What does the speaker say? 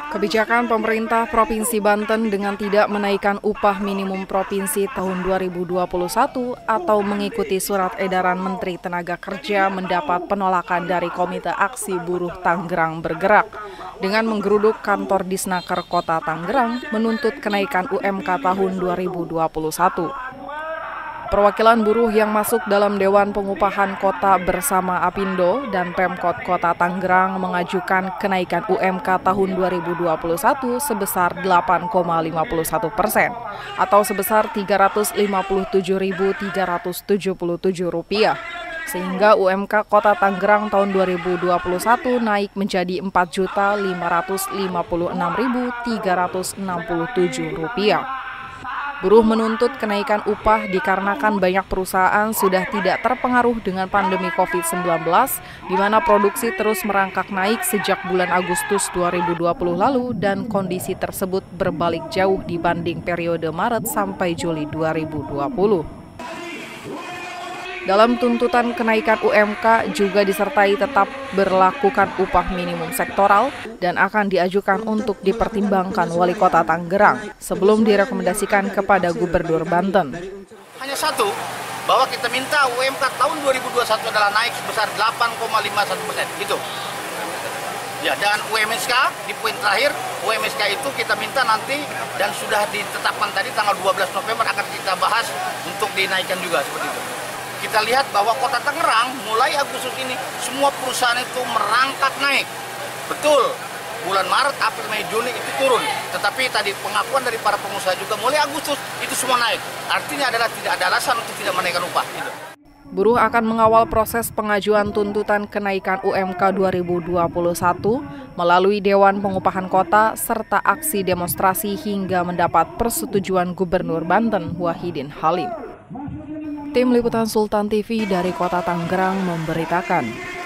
Kebijakan pemerintah Provinsi Banten dengan tidak menaikkan upah minimum provinsi tahun 2021 atau mengikuti surat edaran Menteri Tenaga Kerja mendapat penolakan dari Komite Aksi Buruh Tangerang Bergerak dengan menggeruduk kantor Disnaker Kota Tangerang menuntut kenaikan UMK tahun 2021. Perwakilan buruh yang masuk dalam Dewan Pengupahan Kota bersama Apindo dan Pemkot Kota Tangerang mengajukan kenaikan UMK tahun 2021 sebesar 8,51% atau sebesar Rp357.377 sehingga UMK Kota Tangerang tahun 2021 naik menjadi Rp4.556.367. Buruh menuntut kenaikan upah dikarenakan banyak perusahaan sudah tidak terpengaruh dengan pandemi COVID-19, di mana produksi terus merangkak naik sejak bulan Agustus 2020 lalu dan kondisi tersebut berbalik jauh dibanding periode Maret sampai Juli 2020. Dalam tuntutan kenaikan UMK juga disertai tetap berlakukan upah minimum sektoral dan akan diajukan untuk dipertimbangkan Wali Kota Tangerang sebelum direkomendasikan kepada Gubernur Banten. Hanya satu, bahwa kita minta UMK tahun 2021 adalah naik sebesar 8,51%. Itu. Ya, dan UMSK di poin terakhir, UMSK itu kita minta nanti dan sudah ditetapkan tadi tanggal 12 November akan kita bahas untuk dinaikkan juga seperti itu. Kita lihat bahwa Kota Tangerang mulai Agustus ini semua perusahaan itu merangkak naik. Betul, bulan Maret, April, Mei, Juni itu turun. Tetapi tadi pengakuan dari para pengusaha juga mulai Agustus itu semua naik. Artinya adalah tidak ada alasan untuk tidak menaikkan upah. Gitu. Buruh akan mengawal proses pengajuan tuntutan kenaikan UMK 2021 melalui Dewan Pengupahan Kota serta aksi demonstrasi hingga mendapat persetujuan Gubernur Banten Wahidin Halim. Tim Liputan Sultan TV dari Kota Tangerang memberitakan.